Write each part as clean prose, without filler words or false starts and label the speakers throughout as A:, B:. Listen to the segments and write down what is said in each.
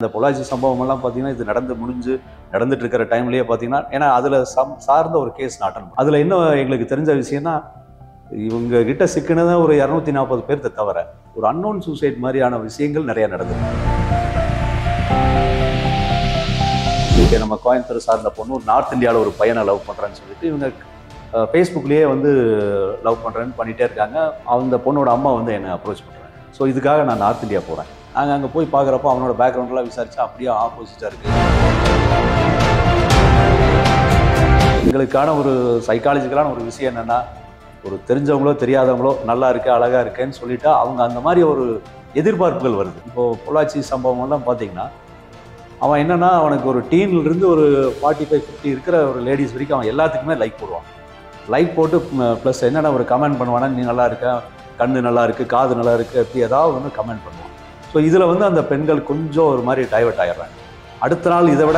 A: இந்த பொள்ளாச்சி சம்பவமெல்லாம் பார்த்தீங்கன்னா இது நடந்துட்டு இருக்கிற டைம்லேயே பார்த்தீங்கன்னா ஏன்னா அதில் சார்ந்த ஒரு கேஸ் அட்டன் அதில் இன்னும் எங்களுக்கு தெரிஞ்ச விஷயம்னா இவங்க கிட்ட சிக்கினதை ஒரு 240 பேர்த்த தவிர ஒரு அன்னோன் சூசைட் மாதிரியான விஷயங்கள் நிறைய நடந்தது. நம்ம கோயம்புத்தூர் சார்ந்த பொண்ணு ஒரு நார்த் இந்தியாவில் ஒரு பையனை லவ் பண்ணுறான்னு சொல்லிட்டு இவங்க ஃபேஸ்புக்லேயே வந்து லவ் பண்ணுறேன்னு பண்ணிகிட்டே இருக்காங்க. அந்த பொண்ணோட அம்மா வந்து என்னை அப்ரோச் பண்ணுறாங்க. ஸோ இதுக்காக நான் நார்த் இந்தியா போகிறேன். நாங்கள் அங்கே போய் பார்க்குறப்போ அவனோட பேக்ரவுண்டெலாம் விசாரித்தா அப்படியே ஆப்போசிட்டாக இருக்குது. எங்களுக்கான ஒரு சைக்காலஜிக்கலான ஒரு விஷயம் என்னென்னா ஒரு தெரிஞ்சவங்களோ தெரியாதவங்களோ நல்லா இருக்கு அழகாக இருக்கேன்னு சொல்லிட்டா அவங்க அந்த மாதிரி ஒரு எதிர்பார்ப்புகள் வருது. இப்போது பொள்ளாச்சி சம்பவம்லாம் பார்த்தீங்கன்னா அவன் என்னென்னா அவனுக்கு ஒரு டீன்லேருந்து ஒரு 45-50 இருக்கிற ஒரு லேடிஸ் வரைக்கும் அவன் எல்லாத்துக்குமே லைக் போடுவான். லைக் போட்டு ப்ளஸ் என்னென்ன ஒரு கமெண்ட் பண்ணுவானா, நீ நல்லா இருக்க, கண்ணு நல்லா இருக்குது, காது நல்லா இருக்குது, அப்படி ஏதாவது வந்து கமெண்ட் பண்ணுவான். ஸோ இதில் வந்து அந்த பெண்கள் கொஞ்சம் ஒரு மாதிரி டைவர்ட் ஆகிடுறாங்க. அடுத்த நாள் இதை விட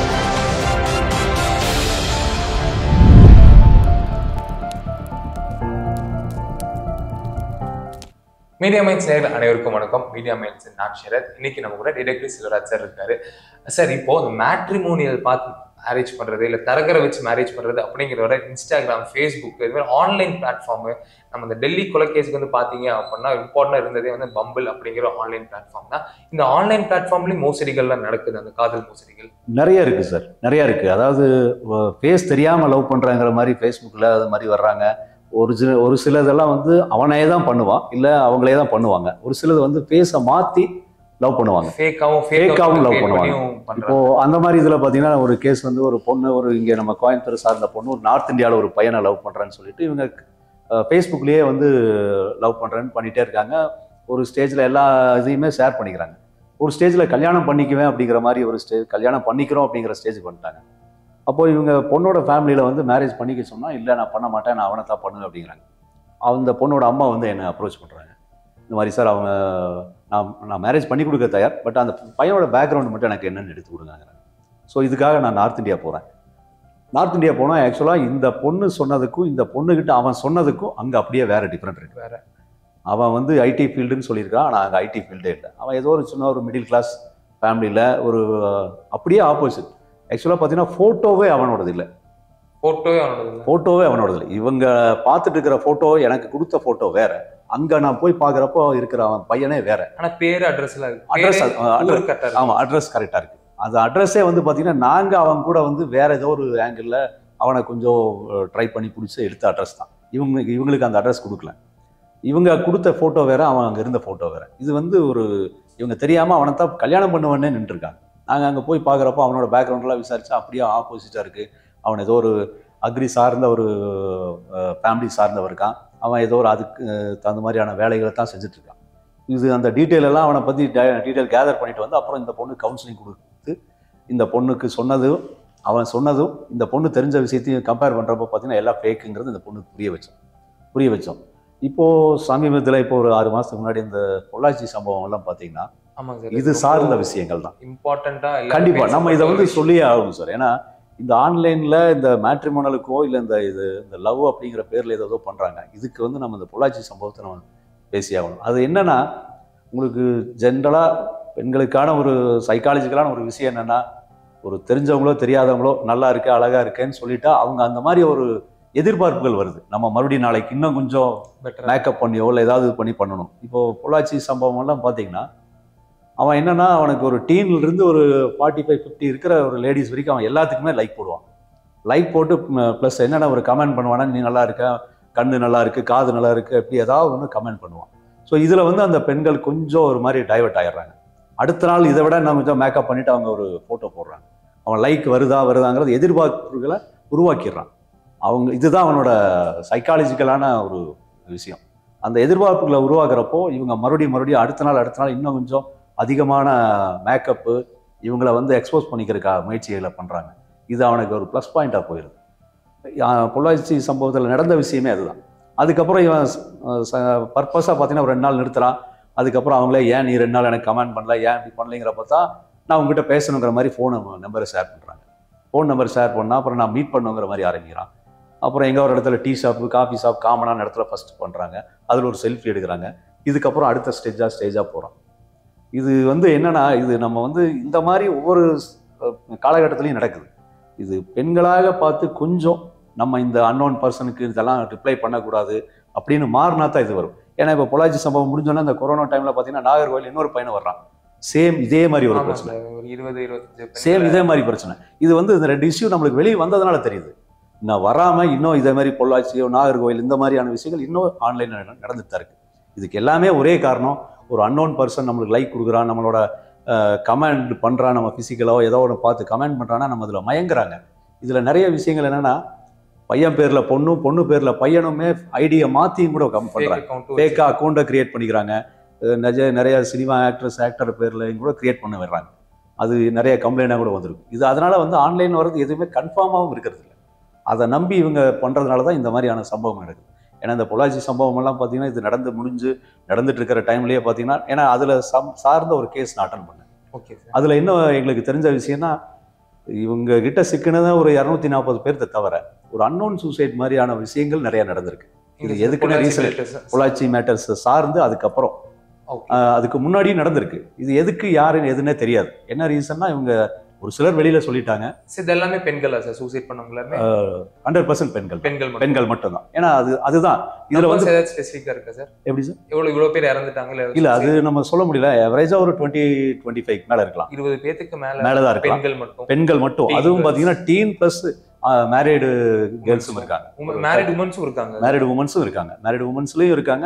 B: மீடியா மைன்ஸ் நேயர்கள் அனைவருக்கும் வணக்கம். மீடியா மைன்ஸ் நான் ஷரத். இன்னைக்கு நம்ம கூட டிரெக்டர் செல்வராஜ் சார் இருக்காரு. சார், இப்போ மேட்ரிமோனியல் பார்த்து மேரேஜ் பண்றது இல்லை தரகரை வச்சு மேரேஜ் பண்றது அப்படிங்கிறத இன்ஸ்டாகிராம், ஃபேஸ்புக், இது மாதிரி ஆன்லைன் பிளாட்ஃபார்மு, நம்ம இந்த டெல்லி கொலைகேஸுக்கு வந்து பார்த்தீங்க அப்படின்னா இம்பார்ட்டண்டாக இருந்ததே வந்து பம்பிள் அப்படிங்கிற ஆன்லைன் பிளாட்ஃபார்ம் தான். இந்த ஆன்லைன் பிளாட்ஃபார்ம்லேயும் மோசடிகள்லாம் நடக்குது. அந்த காதல் மோசடிகள் நிறைய
A: இருக்குது சார், நிறையா இருக்குது. அதாவது ஃபேஸ் தெரியாமல் லவ் பண்ணுறாங்கிற மாதிரி ஃபேஸ்புக்கில் அது மாதிரி வர்றாங்க. ஒரு சிலதெல்லாம் வந்து அவனே தான் பண்ணுவான், இல்லை அவங்களே தான் பண்ணுவாங்க. ஒரு சிலது வந்து ஃபேஸை மாற்றி லவ் பண்ணுவாங்க, ஃபேக்காகவும் லவ் பண்ணுவாங்க. இப்போ அந்த மாதிரி இதில் பார்த்தீங்கன்னா ஒரு கேஸ் வந்து ஒரு பொண்ணு இங்கே நம்ம கோயம்புத்தூர் சார்ந்த பொண்ணு ஒரு நார்த் இந்தியாவில் ஒரு பையனை லவ் பண்ணுறான்னு சொல்லிட்டு இவங்க ஃபேஸ்புக்லேயே வந்து லவ் பண்ணுறேன்னு பண்ணிகிட்டே இருக்காங்க. ஒரு ஸ்டேஜில் எல்லா இதையுமே ஷேர் பண்ணிக்கிறாங்க. ஒரு ஸ்டேஜில் கல்யாணம் பண்ணிக்குவேன் அப்படிங்கிற மாதிரி ஒரு கல்யாணம் பண்ணிக்கிறோம் அப்படிங்கிற ஸ்டேஜுக்கு வந்துட்டாங்க. அப்போது இவங்க பொண்ணோட ஃபேமிலியில் வந்து மேரேஜ் பண்ணிக்க சொன்னால் இல்லை நான் பண்ண மாட்டேன், நான் அவனை தான் பண்ணுவேன் அப்படிங்கிறாங்க. அந்த பொண்ணோட அம்மா வந்து என்னை அப்ரோச் பண்ணுறாங்க. இந்த மாதிரி சார் அவங்க நான் மேரேஜ் பண்ணி கொடுக்க தயார், பட் அந்த பையனோட பேக்ரவுண்டு மட்டும் எனக்கு என்னென்னு எடுத்து கொடுங்கிறாங்க. ஸோ இதுக்காக நான் நார்த் இந்தியா போகிறேன். நார்த் இந்தியா போனால் ஆக்சுவலாக இந்த பொண்ணு சொன்னதுக்கும் இந்த பொண்ணுக்கிட்ட அவன் சொன்னதுக்கும் அங்கே அப்படியே வேறு டிஃப்ரெண்ட் இருக்குது. வேறு அவன் வந்து ஐடி ஃபீல்டுன்னு சொல்லியிருக்கான், ஆனால் அங்கே ஐடி ஃபீல்டே இல்லை. அவன் ஏதோ ஒரு சின்ன ஒரு மிடில் கிளாஸ் ஃபேமிலியில் ஒரு அப்படியே ஆப்போசிட். ஆக்சுவலாக பார்த்தீங்கன்னா ஃபோட்டோவே அவனோடது இல்லை. ஃபோட்டோவே அவனோடது இல்லை. இவங்க பார்த்துட்டு இருக்கிற ஃபோட்டோ, எனக்கு கொடுத்த ஃபோட்டோ வேற, அங்கே நான் போய் பார்க்குறப்போ இருக்கிற அவன் பையனே வேற. ஆனால் பேர் அட்ரஸ் ஆமாம், அட்ரஸ் கரெக்டாக இருக்குது. அந்த அட்ரஸே வந்து பார்த்தீங்கன்னா நாங்கள் அவன் கூட வந்து வேற ஏதோ ஒரு ஆங்கிளில் அவனை கொஞ்சம் ட்ரை பண்ணி பிடிச்சி எடுத்த அட்ரஸ் தான். இவங்களுக்கு அந்த அட்ரஸ் கொடுக்கல. இவங்க கொடுத்த ஃபோட்டோ வேற, அவன் அங்கே இருந்த ஃபோட்டோ வேற. இது வந்து இவங்க தெரியாமல் அவனை தான் கல்யாணம் பண்ணுவேன்னே நின்றுருக்காங்க. நாங்கள் அங்கே போய் பார்க்குறப்போ அவனோட பேக்ரவுண்டெலாம் விசாரித்தா அப்படியே ஆப்போசிட்டாக இருக்குது. அவன் ஏதோ ஒரு அக்ரி சார்ந்த ஒரு ஃபேமிலி சார்ந்தவர் இருக்கான். அவன் ஏதோ ஒரு அதுக்கு தகுந்த மாதிரியான வேலைகளை தான் செஞ்சுட்ருக்கான். இது அந்த டீட்டெயிலெல்லாம் அவனை பற்றி டீட்டெயில் கேதர் பண்ணிட்டு வந்து அப்புறம் இந்த பொண்ணு கவுன்சிலிங் கொடுத்து இந்த பொண்ணுக்கு அவன் சொன்னதும் இந்த பொண்ணு தெரிஞ்ச விஷயத்தையும் கம்பேர் பண்ணுறப்போ பார்த்தீங்கன்னா எல்லாம் ஃபேக்குங்கிறது இந்த பொண்ணுக்கு புரிய வச்சோம். இப்போது சமீபத்தில் இப்போ ஒரு 6 மாதத்துக்கு முன்னாடி இந்த பொள்ளாச்சி சம்பவம் எல்லாம் பார்த்தீங்கன்னா இது சார்ந்த விஷயங்கள் தான் இம்பார்ட்டண்ட்டாக. கண்டிப்பாக நம்ம இதை வந்து சொல்லியே ஆகணும் சார். ஏன்னா இந்த ஆன்லைனில் இந்த மேட்ரிமோனலுக்கோ இல்லை இந்த லவ் அப்படிங்கிற பேரில் ஏதோ பண்ணுறாங்க. இதுக்கு வந்து நம்ம இந்த பொள்ளாச்சி சம்பவத்தை நம்ம பேசி ஆகணும். அது என்னென்னா உங்களுக்கு ஜென்ரலாக பெண்களுக்கான ஒரு சைக்காலஜிக்கலான ஒரு விஷயம் என்னென்னா ஒரு தெரிஞ்சவங்களோ தெரியாதவங்களோ நல்லா இருக்கு அழகாக இருக்கேன்னு சொல்லிட்டா அவங்க அந்த மாதிரி ஒரு எதிர்பார்ப்புகள் வருது. நம்ம மறுபடியும் நாளைக்கு இன்னும் கொஞ்சம் மேக்கப் பண்ணியோ இல்லை ஏதாவது பண்ணணும். இப்போது பொள்ளாச்சி சம்பவம்லாம் பார்த்தீங்கன்னா அவன் என்னென்னா அவனுக்கு ஒரு டீன்லேருந்து ஒரு 45-50 இருக்கிற ஒரு லேடிஸ் வரைக்கும் அவன் எல்லாத்துக்குமே லைக் போடுவான். லைக் போட்டு ப்ளஸ் என்னென்ன ஒரு கமெண்ட் பண்ணுவானா, நீ நல்லா இருக்க, கண்ணு நல்லா இருக்குது, காது நல்லா இருக்குது, அப்படி ஏதாவது ஒன்று கமெண்ட் பண்ணுவான். ஸோ இதில் வந்து அந்த பெண்கள் கொஞ்சம் ஒரு மாதிரி டைவர்ட் ஆகிடுறாங்க. அடுத்த நாள் இதை விட நான் கொஞ்சம் மேக்கப் பண்ணிவிட்டு அவங்க ஒரு ஃபோட்டோ போடுறாங்க. அவன் லைக் வருதாங்கிறது எதிர்பார்ப்புகளை உருவாக்கிடுறான். இதுதான் அவனோட சைக்காலஜிக்கலான ஒரு விஷயம். அந்த எதிர்பார்ப்புகளை உருவாக்குறப்போ இவங்க மறுபடியும் அடுத்த நாள் இன்னும் கொஞ்சம் அதிகமான மேக்கப்பு இவங்களை வந்து எக்ஸ்போஸ் பண்ணிக்கிறதுக்காக முயற்சிகளை பண்ணுறாங்க. இது அவனுக்கு ஒரு ப்ளஸ் பாயிண்ட்டாக போயிடுது. பொள்ளாச்சி சம்பவத்தில் நடந்த விஷயமே அதுதான். அதுக்கப்புறம் இவன் பர்பஸாக பார்த்தீங்கன்னா ஒரு 2 நாள் நிறுத்துறான். அதுக்கப்புறம் அவங்களே ஏன் நீ 2 நாள் எனக்கு கமெண்ட் பண்ணல, ஏன் இப்படி பண்ணலைங்கிறப்ப தான் நான் உங்ககிட்ட பேசணுங்கிற மாதிரி ஃபோன் நம்பரை ஷேர் பண்ணுறாங்க. ஃபோன் நம்பர் ஷேர் பண்ணால் அப்புறம் நான் மீட் பண்ணுங்கிற மாதிரி ஆரம்பிக்கிறான். அப்புறம் எங்கே ஒரு இடத்துல டீ ஷாப்பு, காஃபி ஷாப், காமனான இடத்துல ஃபஸ்ட்டு பண்ணுறாங்க. அதில் ஒரு செல்ஃபி எடுக்கிறாங்க. இதுக்கப்புறம் அடுத்த ஸ்டேஜாக போகிறோம். இது வந்து என்னன்னா, இது நம்ம வந்து இந்த மாதிரி ஒவ்வொரு காலகட்டத்திலையும் நடக்குது. இது பெண்களாக பார்த்து கொஞ்சம் நம்ம இந்த அன்னோன் பர்சனுக்கு இதெல்லாம் ரிப்ளை பண்ணக்கூடாது அப்படின்னு மாறினா தான் இது வரும். ஏன்னா இப்போ பொள்ளாச்சி சம்பவம் முடிஞ்சோன்னா இந்த கொரோனா டைம்ல பார்த்தீங்கன்னா நாகர்கோவில் இன்னொரு பையனை வர்றான். சேம் இதே மாதிரி ஒரு பிரச்சனை,
B: 20-25
A: சேம் இதே மாதிரி பிரச்சனை. இது வந்து இந்த 2 இஷ்யூ நம்மளுக்கு வெளியே வந்ததுனால தெரியுது. இன்னும் வராம இன்னும் இதே மாதிரி பொள்ளாச்சியோ நாகர்கோவில் இந்த மாதிரியான விஷயங்கள் இன்னும் ஆன்லைன்ல நடந்துட்டு தான் இருக்கு. இதுக்கு எல்லாமே ஒரே காரணம், ஒரு அன்னோன் பர்சன் நம்மளுக்கு லைக் கொடுக்குறான், நம்மளோட கமெண்ட் பண்ணுறான், நம்ம ஃபிசிக்கலாவோ ஏதோ ஒன்று பார்த்து கமெண்ட் பண்ணுறான்னா நம்ம இதில் மயங்குறாங்க. இதில் நிறைய விஷயங்கள் என்னென்னா, பையன் பேரில் பொண்ணும் பொண்ணு பேரில் பையனுமே ஐடியை மாற்றியும் கூட கம் பண்ணுறாங்க. ஃபேக்காக அக்கௌண்ட்டை க்ரியேட் பண்ணிக்கிறாங்க. நிறைய சினிமா ஆக்டர் பேர்லையும் கூட க்ரியேட் பண்ண வர்றாங்க. அது நிறைய கம்ப்ளைண்டாக கூட வந்திருக்கு. இது அதனால் வந்து ஆன்லைன் வர்றது எதுவுமே கன்ஃபார்மாகவும் இருக்கிறது இல்லை. அதை நம்பி இவங்க பண்ணுறதுனால தான் இந்த மாதிரியான சம்பவம் நடக்குது. ஏன்னா இந்த பொள்ளாச்சி சம்பவம் எல்லாம் பார்த்தீங்கன்னா இது நடந்துட்டு இருக்கிற டைம்லேயே பார்த்தீங்கன்னா, ஏன்னா அதில் சார்ந்த ஒரு கேஸ் நான் அட்டன் பண்ணேன்.
B: ஓகே.
A: அதில் இன்னும் எங்களுக்கு தெரிஞ்ச விஷயம்னா, இவங்க கிட்ட சிக்கினதான் ஒரு 240 பேர்த்த தவிர ஒரு அன்னோன் சூசைட் மாதிரியான விஷயங்கள் நிறைய நடந்திருக்கு. இது எதுக்குன்னு ரீசன் பொள்ளாச்சி மேட்டர்ஸ் சார்ந்து அதுக்கப்புறம் அதுக்கு முன்னாடியும் நடந்திருக்கு. இது எதுக்கு யாருன்னு எதுன்னே தெரியாது. என்ன ரீசன்னா இவங்க ஒரு சிலர் வெளியில சொல்லிட்டாங்க.
B: இது எல்லாமே பெண்களா சார் சூசைட் பண்ணவங்க?
A: 100% பெண்கள் மட்டும்தான். ஏன்னா அதுதான் இதுல வந்து
B: ஸ்பெசிஃபிக்கா இருக்கா சார்? எப்படி சார்
A: இவ்வளவு பேர் இறந்துட்டாங்க இல்ல அது நம்ம சொல்ல முடியல. எவரேஜா ஒரு 20-25 மேல இருக்கலாம்.
B: 20 பேத்துக்கு
A: மேலதான் இருக்கலாம். பெண்கள் மட்டும். அதுவும் பாத்தீங்கன்னா டீன் பிளஸ் மேரிடு கேர்ள்ஸும் இருக்காங்க.
B: மேரிடு உமன்ஸும் இருக்காங்க.
A: மேரிடு உமன்ஸ்லயும் இருக்காங்க.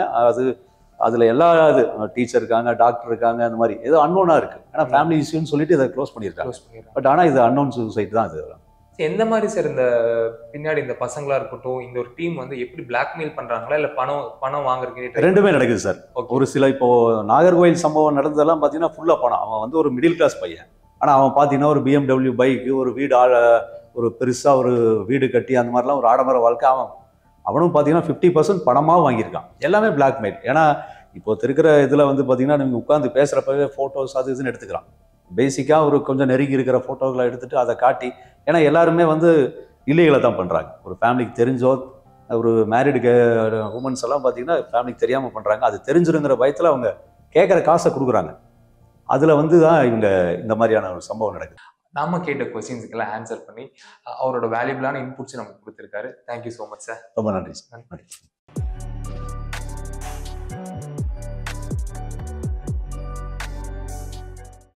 A: அதுல எல்லா டீச்சர் இருக்காங்க, டாக்டர் இருக்காங்க, அந்த மாதிரி ஏதோ அன்னோனா இருக்கு. ஏன்னா ஃபேமிலி இஷ்யூன்னு சொல்லிட்டு இதை க்ளோஸ் பண்ணியிருக்காங்க. பட் ஆனா இது அன்னோன் சூசைட் தான். இது
B: எந்த மாதிரி சார் இந்த பின்னாடி இந்த பசங்களா இருக்கட்டும், இந்த ஒரு டீம் வந்து எப்படி பிளாக்மெயில் பண்றாங்களா இல்ல பணம் வாங்குறதுக்கு?
A: ரெண்டுமே நடக்குது சார். ஒரு சில இப்போ நாகர்கோவில் சம்பவம் நடந்ததெல்லாம் பாத்தீங்கன்னா ஃபுல்லா பணம். அவன் வந்து ஒரு மிடில் கிளாஸ் பையன். ஆனா அவன் பாத்தீங்கன்னா ஒரு BMW பைக்கு, ஒரு வீடு, ஒரு பெருசா ஒரு வீடு கட்டி அந்த மாதிரிலாம் ஒரு ஆடம்பர வாழ்க்கை. அவனும் பார்த்தீங்கன்னா 50% பணமாக வாங்கியிருக்கான். எல்லாமே பிளாக்மெயில். ஏன்னா இப்போ இருக்கிற இதில் வந்து பார்த்தீங்கன்னா நீங்கள் உட்காந்து பேசுகிறப்பவே ஃபோட்டோஸ் அது இதுன்னு எடுத்துக்கிறான். பேசிக்காக ஒரு கொஞ்சம் நெருங்கி இருக்கிற ஃபோட்டோக்களை எடுத்துகிட்டு அதை காட்டி, ஏன்னா எல்லாருமே வந்து இல்லீகலை தான் பண்ணுறாங்க. ஒரு ஃபேமிலிக்கு தெரிஞ்சோ ஒரு மேரிடு உமன்ஸ் எல்லாம் பார்த்தீங்கன்னா ஃபேமிலிக்கு தெரியாமல் பண்ணுறாங்க. அது தெரிஞ்சிருங்கிற பயத்தில் அவங்க கேட்குற காசை கொடுக்குறாங்க. அதில் வந்து தான் இவங்க இந்த மாதிரியான ஒரு சம்பவம் நடக்குது.
B: நாம கேட்ட கொஸ்டின்ஸ்க்கெல்லாம் ஆன்சர் பண்ணி அவரோட வேல்யூபிளான இன்புட்ஸ் நமக்கு கொடுத்துருக்காரு. Thank you so much sir.
A: ரொம்ப நன்றி சார்.